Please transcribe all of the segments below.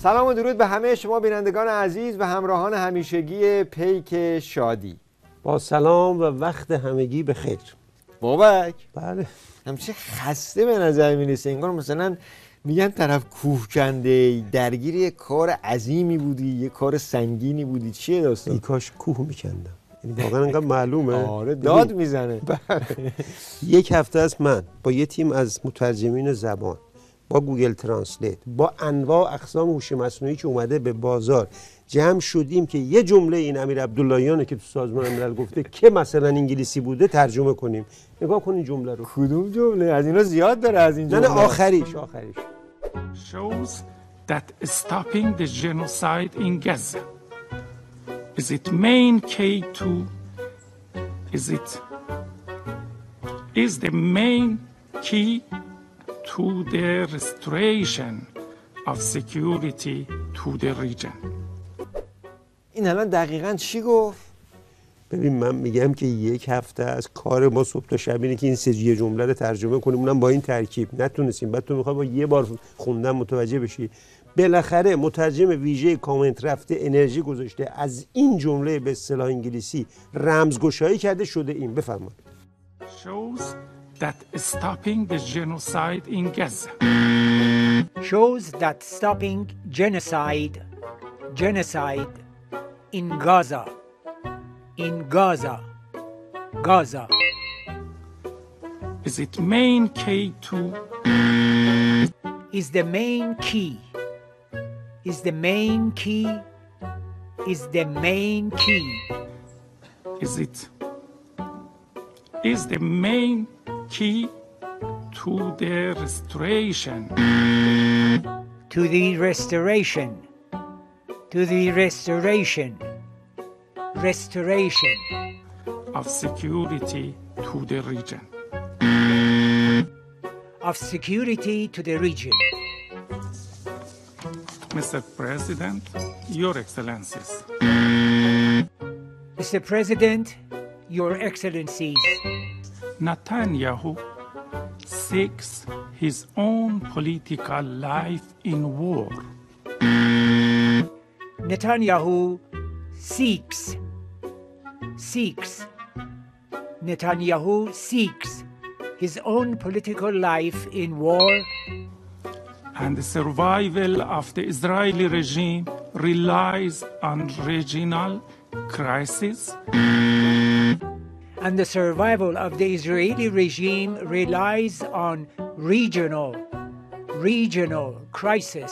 سلام و درود به همه شما بینندگان عزیز و همراهان همیشگی پیک شادی. با سلام و وقت همگی بخیر. بابک بله همچه خسته به نظر میرسه، انگار مثلا میگن طرف کوه کنده، درگیر یه کار عظیمی بودی، یه کار سنگینی بودی. چیه داستان؟ ای کاش کوه میکندم. یعنی واقعا انقدر معلومه. آره داد میزنه. یک هفته است من با یه تیم از مترجمین زبان، با گوگل ترنسلیت، با انواع اقسام هوش مصنوعی که اومده به بازار جمع شدیم که یه جمله این امیر عبداللهیانه که تو سازمان ملل گفته که مثلا انگلیسی بوده ترجمه کنیم. نگاه کن این جمله رو. کدوم جمله؟ از اینا زیاد داره از این جمله. نه آخریش. shows that stopping the genocide in Gaza is its main key to is the main key to the restoration of security to the region. این الان دقیقاً چی گفت؟ ببین من میگم که یک هفته از کار ما صبح تا شب اینه که این سه جمله رو ترجمه کنیم، اونم با این ترکیب نتونستیم. بعد تو میخوای با یه بار خوندن متوجه بشی. بالاخره مترجم ویژه کامنت رفته انرژی گذاشته از این جمله به اصطلاح انگلیسی رمزگشایی کرده شده این. بفرمایید. shows that stopping the genocide in Gaza shows that stopping genocide in Gaza is its main key to is the main key is the main key is the main key is the main key to the restoration of security to the region. Mr. President, Your Excellencies. Mr. President, Your Excellencies. Netanyahu seeks his own political life in war. Netanyahu seeks his own political life in war. And the survival of the Israeli regime relies on regional crisis. And the survival of the Israeli regime relies on regional crisis.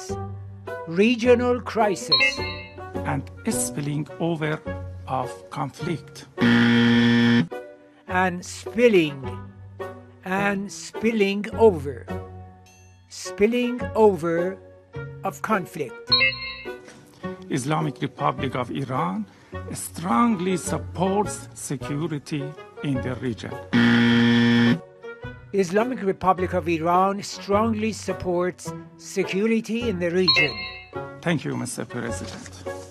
And spilling over of conflict. And spilling over of conflict. Islamic Republic of Iran strongly supports security in the region. Islamic Republic of Iran strongly supports security in the region. Thank you, Mr. President.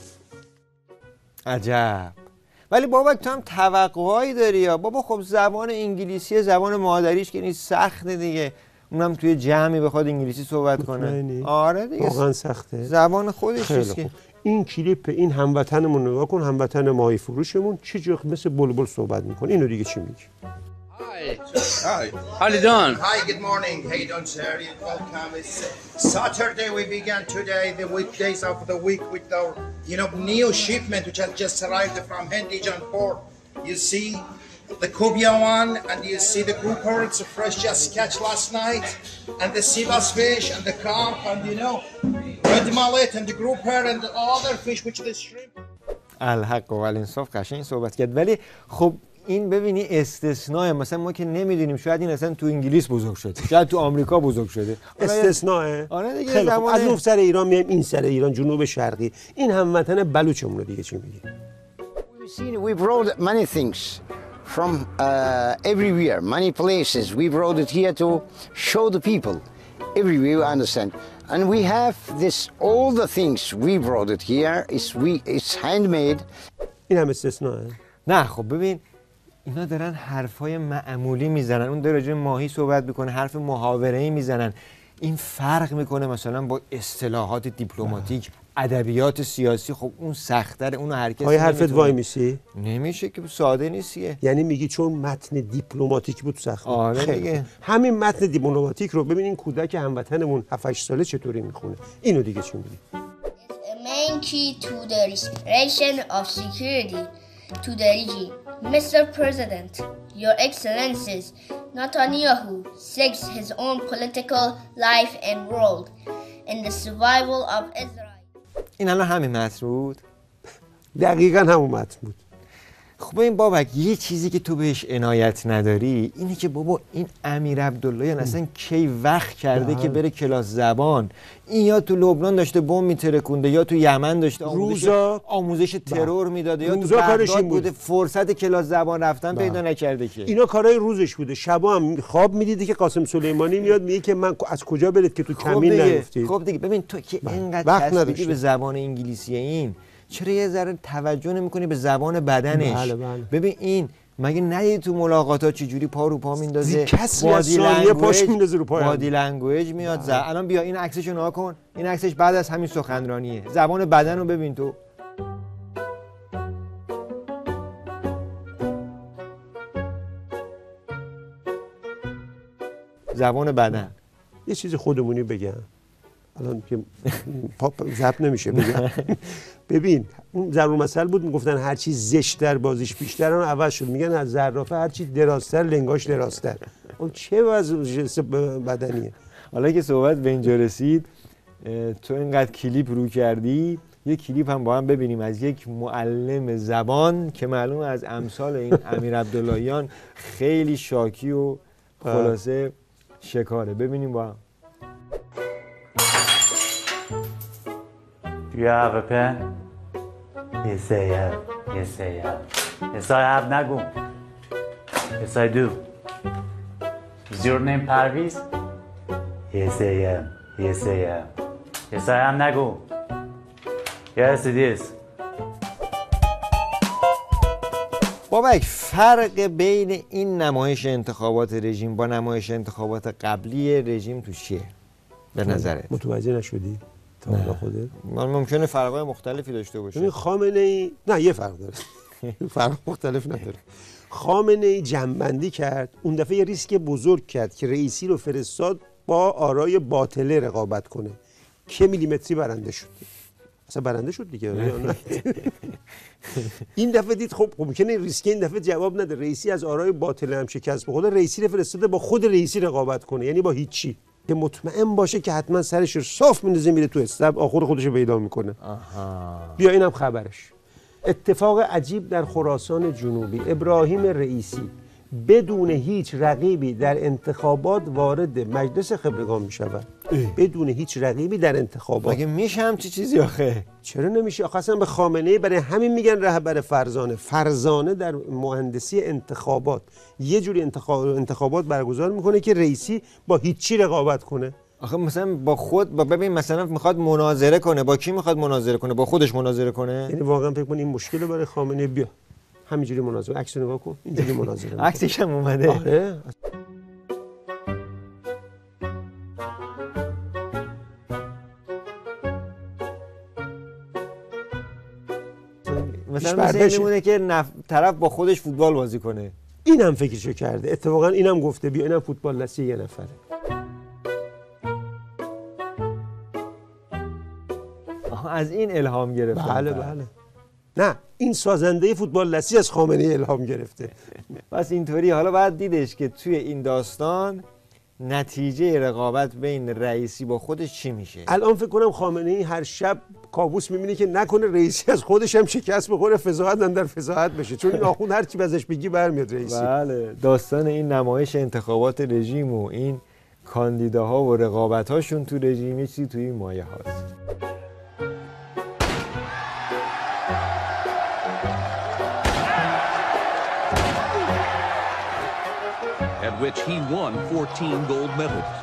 عجب. ولی بابا تو هم توقعایی داری یا بابا؟ خب زبان انگلیسی زبان مادریش که نیست، سخته دیگه. اونم توی جمعی بخواد انگلیسی صحبت کنه. آره دیگه واقعا سخته. زبان خودش نیست که. این کلیپ این هموطنمون نگاه کن، هموطن ماهی فروشمون چه جوری مثل بلبل صحبت میکنه. اینو دیگه چی میگی؟ Hi. How you doing? Hi, good morning. How you doing, sir? Welcome. It's Saturday. We began today the weekdays of the week with our, new shipment which has just arrived from Hendijan port. You see the cobia one, and you see the grouper. It's a fresh just catch last night, and the seabass fish, and the carp, and red mullet, and the grouper, and the other fish which the shrimp. الحق و الانصاف قشنگ صحبت کرد. ولی خب این ببینی استثناء. مثلا ما که نمیدونیم، شاید این اصلا تو انگلیس بزرگ شده، شاید تو آمریکا بزرگ شده. استثناء. آره دیگه. خیلی خوب. از اون سر ایران میایم این سر ایران، جنوب شرقی. این هموطن بلوچمون رو دیگه چی میگی؟ We brought many things from everywhere, many places. We brought it here to show the people everywhere, you understand. And we have this, all the things we brought it here, it's handmade. این هم استثناءه. نه خب ببین اینا دارن حرفای معمولی میزنن. اون داره راجع ماهی صحبت میکنه، حرف محاوره‌ای میزنن. این فرق میکنه مثلا با اصطلاحات دیپلماتیک، ادبیات سیاسی. خب اون سخت‌تره، اونو هر کسی حرفت وای میسی؟ نمیشه که ساده نیستیه. یعنی میگی چون متن دیپلماتیک بود سخت. آره دیگه. همین متن دیپلماتیک رو ببینین کودک هموطنمون 7-8 ساله چطوری میخونه. اینو دیگه چی میگی؟ Main key to the restoration of security to the regime. Mr. President, Your Excellencies, Netanyahu seeks his own political life and world in the survival of Israel. این الان همین متن بود؟ دقیقاً همون متن بود. خب این بابک یه چیزی که تو بهش عنایت نداری اینه که بابا این امیر عبداللهیان اصلا کی وقت کرده که بره کلاس زبان؟ این یا تو لبنان داشته بمب میترکونده یا تو یمن داشته آموزش ترور میداده یا تو بغداد بوده، فرصت کلاس زبان رفتن پیدا نکرده که. اینا کارهای روزش بوده. شبا هم خواب میدیدی که قاسم سلیمانی میاد میگه که من از کجا برید که تو کمین نیفتید. خب دیگه ببین تو که اینقدر چسبیدی به زبان انگلیسی این، چرا یه ذره توجه نمی‌کنی به زبان بدنش؟ بله. ببین این مگه ندیدی تو ملاقات‌ها چه جوری پا رو پا میندازه، بادی لنگویج میاد. الان بیا این عکسشو نگاه کن، این عکسش بعد از همین سخنرانیه. زبان بدن رو ببین تو. زبان بدن. یه چیز خودمونی بگم الان که ضبط نمیشه بگم. ببین اون ضرور مثل بود میگفتن هر چی زشت‌تر بازیش بیشتر، اون عوض شد میگن از زرافه هر چی درازتر لنگاش درازتر. اون چه وضع بدنیه؟ حالا که صحبت به اینجا رسید، تو اینقدر کلیپ رو کردی، یه کلیپ هم با هم ببینیم از یک معلم زبان که معلومه از امثال این امیر عبداللهیان خیلی شاکی و خلاصه شکاره. ببینیم با هم. Do you have a pen? Yes, I have. Yes, I have. Yes, I have, نگو. Yes, I do. Is your name Parviz? Yes, I am. Yes, I am. Yes, I am, نگو. Yes, it is. بابک فرق بین این نمایش انتخابات رژیم با نمایش انتخابات قبلی رژیم تو چیه؟ به نظرت؟ متوجه نشدی؟ تا خودت؟ ممکنه فرقای مختلفی داشته باشه. ببین خامنه‌ای نه یه فرق داره. فرق مختلف نداره. خامنه‌ای جمع‌بندی کرد، اون دفعه یه ریسک بزرگ کرد که رئیسی رو فرستاد با آرای باطله رقابت کنه که میلیمتری برنده شد. اصلا برنده شد دیگه. این دفعه دید خب ممکنه ریسک این دفعه جواب نده، رئیسی از آرای باطله هم شکست بخوره، رئیسی رو فرستاده با خود رئیسی رقابت کنه، یعنی با هیچی، که مطمئن باشه که حتما سرش رو صاف میندازه میره تو استب، آخر خودش رو پیدا میکنه. بیا اینم خبرش. اتفاق عجیب در خراسان جنوبی، ابراهیم رئیسی بدون هیچ رقیبی در انتخابات وارد مجلس خبرگان میشود. بدون هیچ رقیبی در انتخابات. مگه میشه همچی چیزی آخه؟ چرا نمیشه؟ آخه اصلا به خامنه‌ای برای همین میگن رهبر فرزانه. فرزانه در مهندسی انتخابات یه جوری انتخابات برگزار میکنه که رئیسی با هیچی رقابت کنه. آخه مثلا با خود ببین مثلا میخواد مناظره کنه، با کی میخواد مناظره کنه؟ با خودش مناظره کنه؟ یعنی واقعا فکر کنی این مشکل برای خامنه‌ای؟ بیا همینجوری مناظره، عکس نگاه کن، اینجوری مناظره. عکسش هم اومده. آره. مثلا میمونه که طرف با خودش فوتبال بازی کنه. اینم فکرشو کرده. اتفاقا اینم گفته بیا اینم فوتبال دستی یه نفره. از این الهام گرفته. بله. نه این سازنده فوتبال دستی از خامنه‌ای الهام گرفته. پس اینطوری حالا باید دیدش که توی این داستان نتیجه رقابت بین رئیسی با خودش چی میشه. الان فکر کنم خامنه‌ای هر شب کابوس میبینه که نکنه رئیسی از خودش هم شکست بخوره، فضاحت هم در فضاحت بشه، چون این آخوند هر چی ازش بگی برمیاد رئیسی. بله. داستان این نمایش انتخابات رژیم و این کاندیداها و رقابت‌هاشون تو رژیم یه چیزی توی این مایه هاست. At which he won 14 gold medals.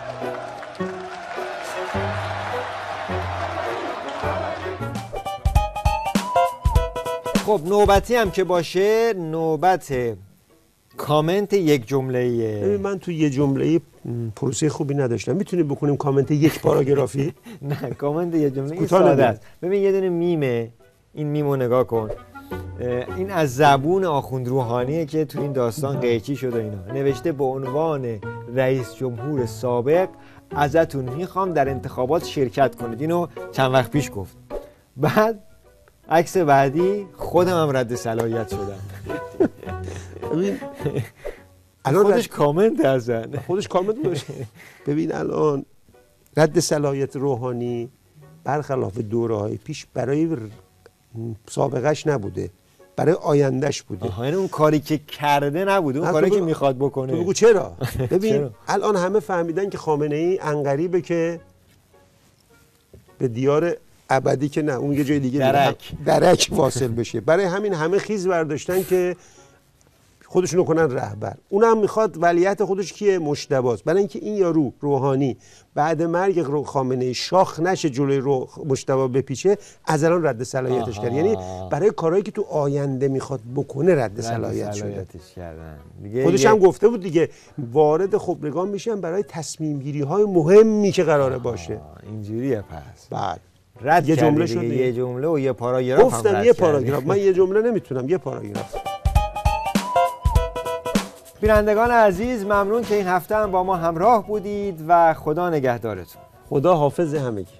خب نوبتی هم که باشه، نوبت کامنت یک جمله‌ایه. ببین من تو یه جمله پروسه خوبی نداشتم. میتونیم بکنیم کامنت یک پاراگرافی؟ نه کامنت یه جمله این کوتاه ساده نگید. است. ببین یه دونه میمه، این میمو نگاه کن. این از زبون آخوند روحانیه که تو این داستان قیچی شده اینا. نوشته به عنوان رئیس جمهور سابق ازتون میخوام در انتخابات شرکت کنید. اینو چند وقت پیش گفت. بعد عکس بعدی خودم هم رد صلاحیت شدم. ببین خودش کامنت هستن. خودش کامنت باشه. ببین الان رد صلاحیت روحانی برخلاف دوره‌های پیش برای سابقش نبوده، برای آیندهش بوده. یعنی اون کاری که کرده نبوده، اون کاری که میخواد بکنه. تو بگو چرا؟ ببین چرا؟ الان همه فهمیدن که خامنه‌ای عنقریبه که به دیار ابدی که نه، اون یه جای دیگه درک واصل بشه. برای همین همه خیز برداشتن که خودشونو کنن رهبر. اونم میخواد ولیت خودش کیه؟ مجتباست. برای اینکه این یارو روحانی بعد مرگ خامنه‌ای شاخ نشه جلوی مجتبی بپیچه، از الان رد صلاحیتش کرد. یعنی برای کارهایی که تو آینده میخواد بکنه رد صلاحیت شده. خودش هم گفته بود دیگه وارد خبرگان میشن برای تصمیم گیری های مهمی که قراره باشه. اینجوریه پس. بعد رد یه جمله شد، شد، یه جمله و یه پاراگراف. گفتم یه پاراگراف، من یه جمله نمیتونم، یه پاراگراف. بینندگان عزیز ممنون که این هفته هم با ما همراه بودید و خدا نگهدارتون. خدا حافظ همگی.